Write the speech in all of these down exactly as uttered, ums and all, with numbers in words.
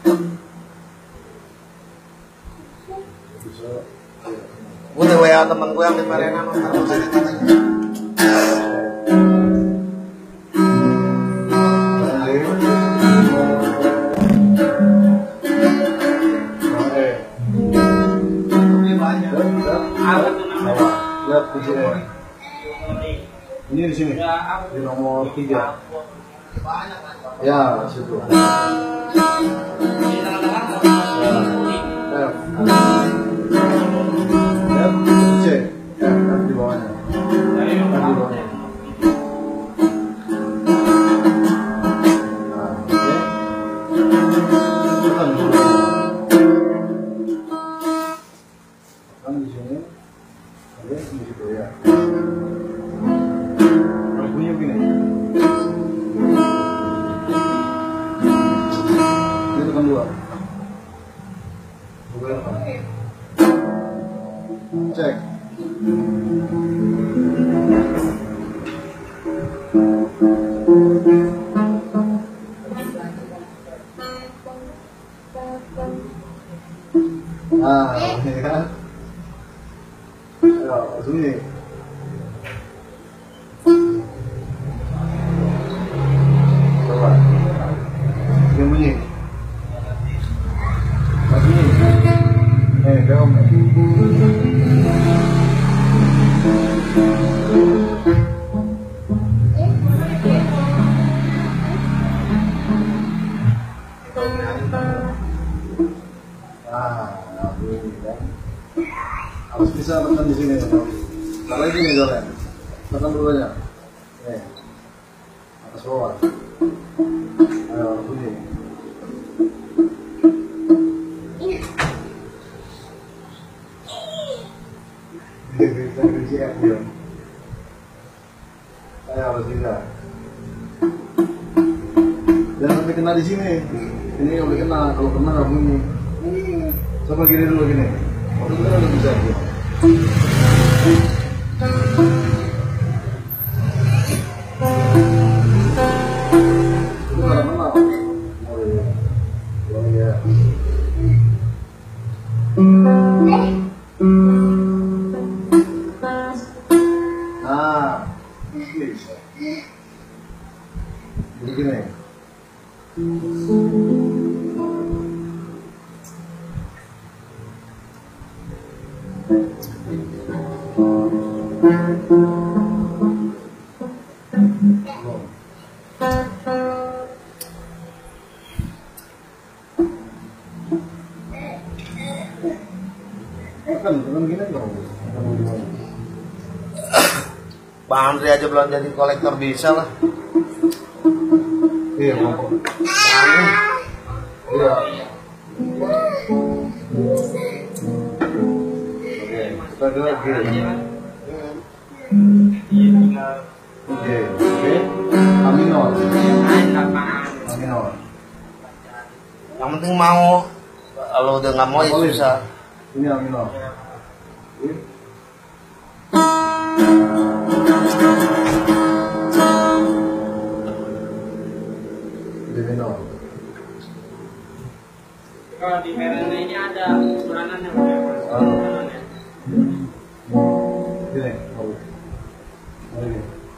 Gue udah W A temen gue yang di Marina nomor musik katanya. Lihat di sini. Ini di sini. Di nomor tiga. Ya, di situ. F. Lihat C. F, F di bawahnya. F di bawahnya. Nah, oke. Tekan dulu. Tekan di sini. Oke, di situ ya. Kalau bunyi begini. Ini tekan dua. Cek. Nah, ini kan. Ya, sini. Coba. Yang bunyi. Bunyi. Eh, gaum. Ah, bunyi kan. Harus bisa tekan di sini. Kalau lagi nih jalan, tekan dulunya. Eh, atas bawah. Ayo bunyi. Bisa bisa dia. Ayo harus bisa. Jangan sampai kena di sini. Ini nggak boleh kena. Kalau kena nggak bunyi. Coba gini dulu gini. Waktu itu udah bisa. Itu karena mana? Oh iya. Oh iya. Nah, bisa. Jadi gini. Kan, kan gini dong. Bang Andri aja belum jadi kolektor bisa lah. Iya, mau. Iya. Oke, kita dulu lagi. Oke, oke. Aminor. Aminor. Yang penting mau. Kalau udah nggak mau ya bisa. Ini aminor. Minor. Kalau di Merana ini ada bulanannya, bulanannya. Gini, oh, lagi.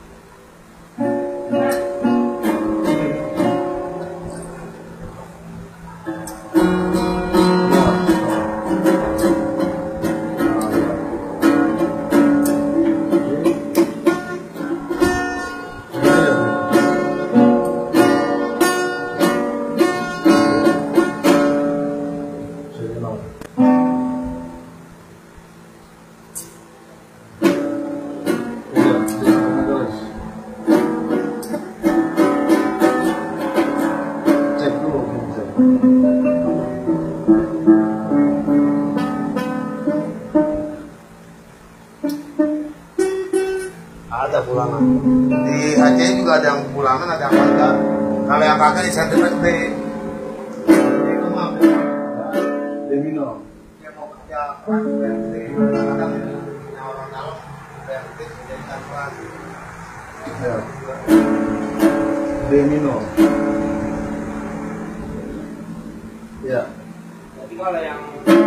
Ada bulanan. Di Aceh juga ada yang bulanan, ada yang kagak. Kalau yang kagak di sentimeter. Itu mah Demino. yang mau kerja berarti kadang orang dalam berarti jadi tanpa. Ya. Demino. Iya. Jadi kalau yang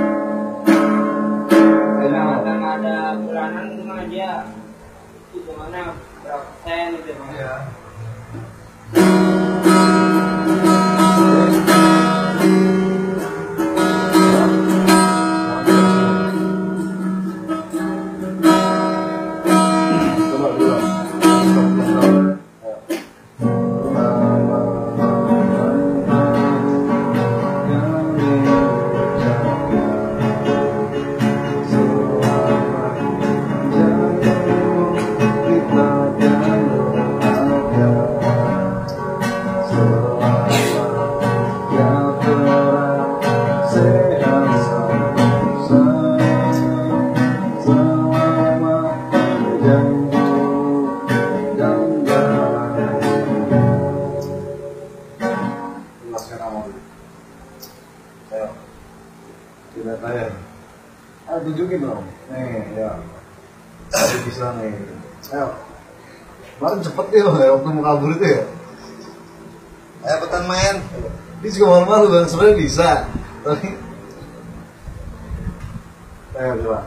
Kayaknya kadang ada bulanan itu mah dia hitungannya berapa persen gitu Bang. Iya. Coba dulu. Tidak saya. Ah, tunjukin dong. Nih, ya. Tadi bisa nih. Ayo. Kemarin cepet ya, ya, waktu mau kabur itu ya. Ayo petan main. Dia juga malu-malu kan, sebenarnya bisa. Tapi ayo coba.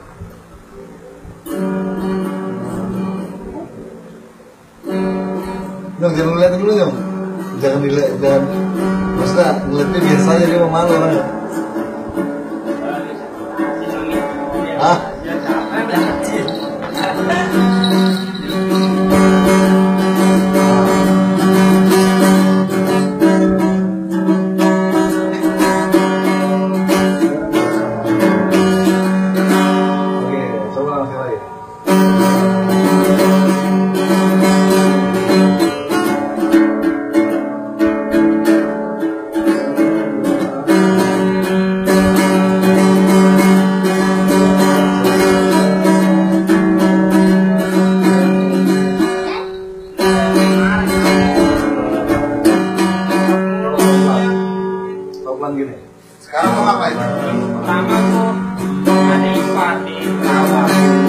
Dong, jangan ngeliatin dulu dong. Jangan dilihat, jangan. Maksudnya ngeliatnya biasa aja, dia mau malu orangnya. Ah? Ya capek belajar. Oke, coba langsung lagi. Pelan gini. Sekarang mau ngapain? Pertama tuh ada ipat di perawat.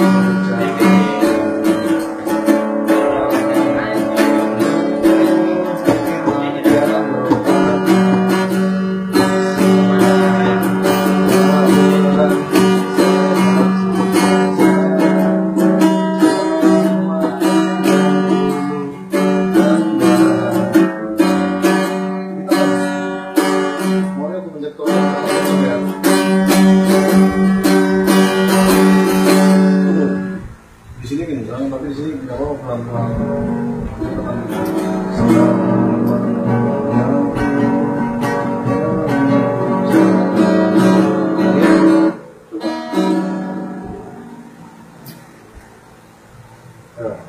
Semuanya aku pencet tombol ya. Di sini gini, jangan tapi di sini nggak apa-apa pelan-pelan. Ayo.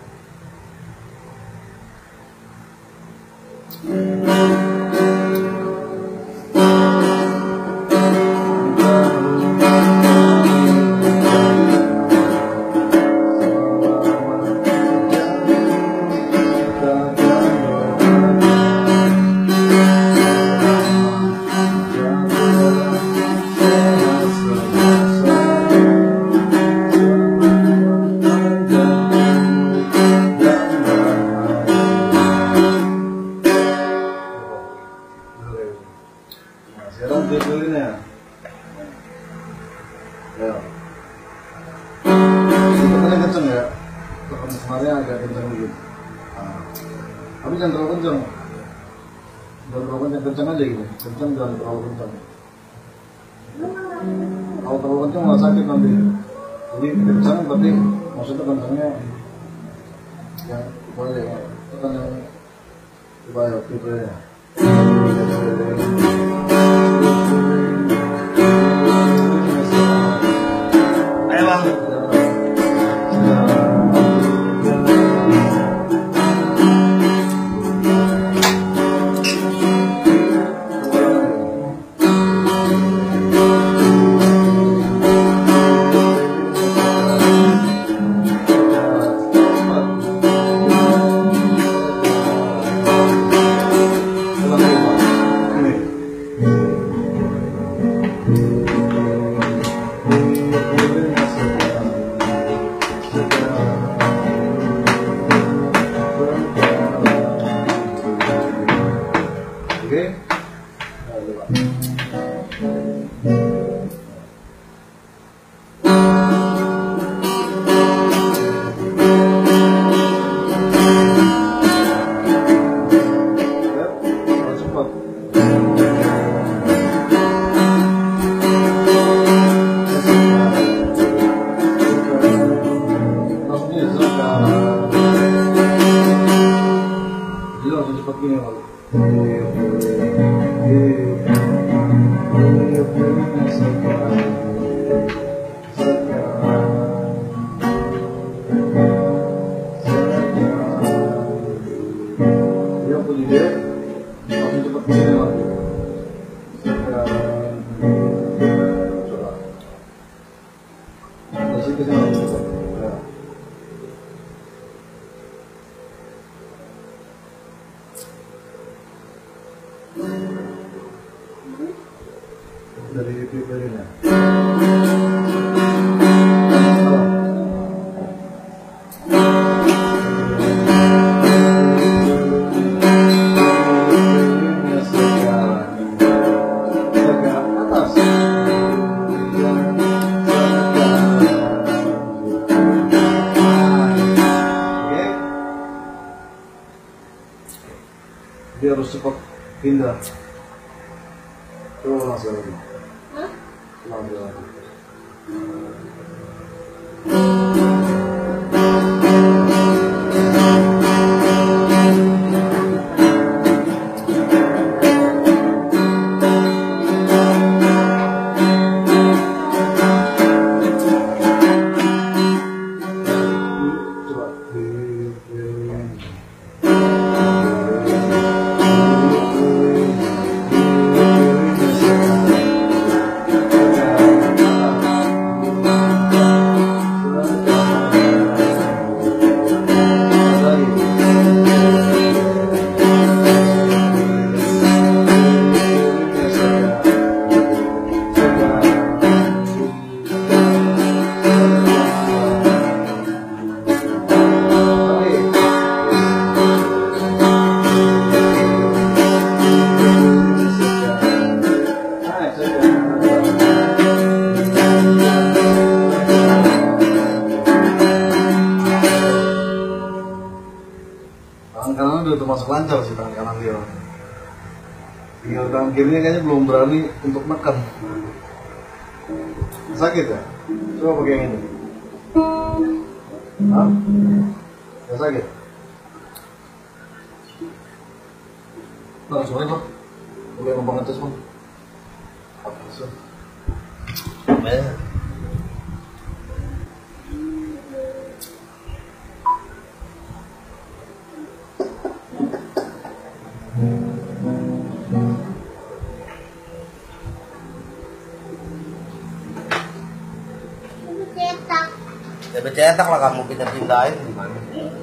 Nah, sekarang betulin ya. Ya. Tekannya kenceng ya. Tekan sebenarnya agak kenceng dikit. Nah. Tapi jangan terlalu kenceng. Jangan terlalu kenceng, kenceng aja gitu. Kenceng jangan terlalu kenceng. Kalau terlalu kenceng malah sakit nanti. Jadi kenceng tapi maksudnya kencengnya yang boleh ya. Tekan yang coba ya, gitu ya. Ayo bang. Oke, nah, Dari pribadinya. Dia harus cepat pindah. Coba langsung lagi. Langsung lagi. Tangan kanan udah termasuk lancar sih, tangan kanan dia. Tinggal tangan kirinya kayaknya belum berani untuk makan. Sakit ya? Coba pakai yang ini. Hah? Gak sakit? Langsung aja, boleh ngomong atas bang. Langsung. Ya. Cetak. Ya bercetak lah, kamu pindah-pindahin gimana?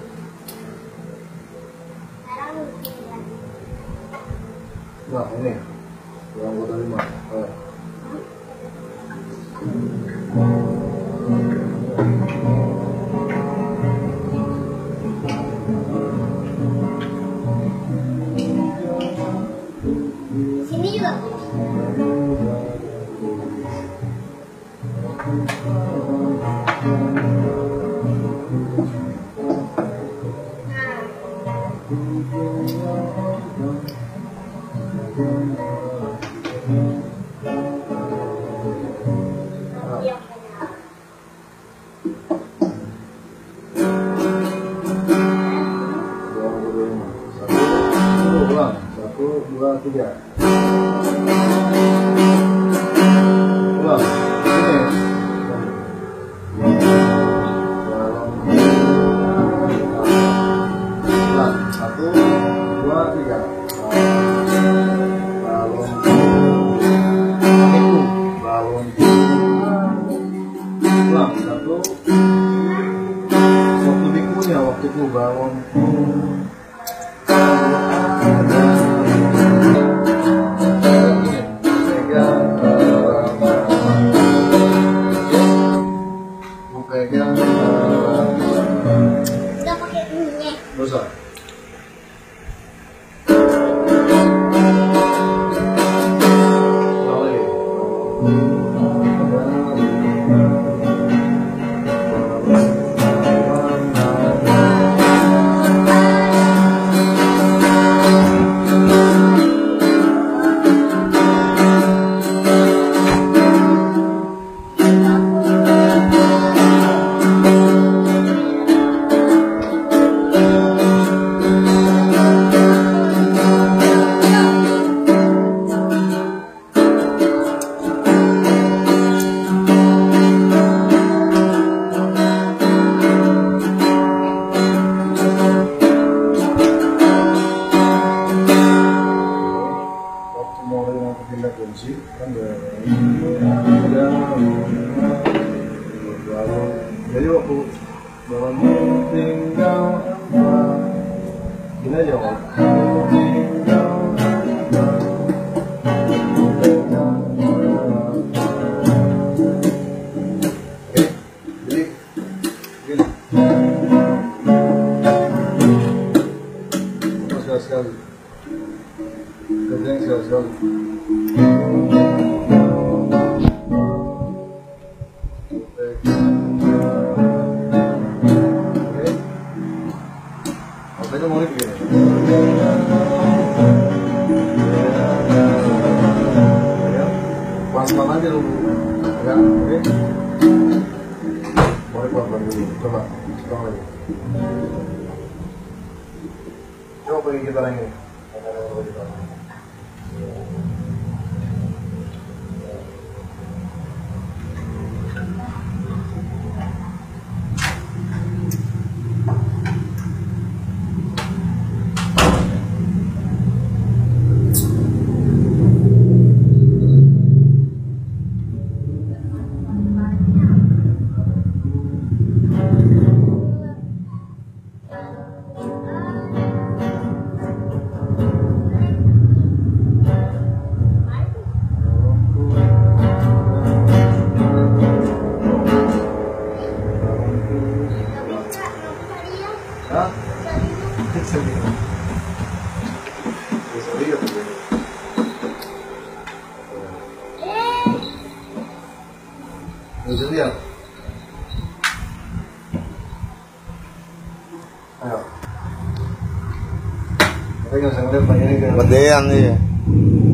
Nah ini, yang gue terima. Eh. Sini juga. Satu, dua, tiga. Ulang. Ulang. Satu, dua, tiga. Balon. Balon. Ulang. Satu. Waktu dikunya, waktu ku balon. Ada. mau pindah kunci kan ada lalu jadi waktu dalam tinggal apa gini aja Om. Tinggal apa oke jadi gini sekali kerja yang sekali-sekali oke makanya mau begini pelan-pelan aja dulu ya oke mau pelan-pelan dulu coba coba lagi coba pergi kita lagi. Hah? Bisa lihat. Bisa lihat tuh. Bisa lihat. Ayo. Tapi nggak usah ngeliat banyak ini. Gedean nih.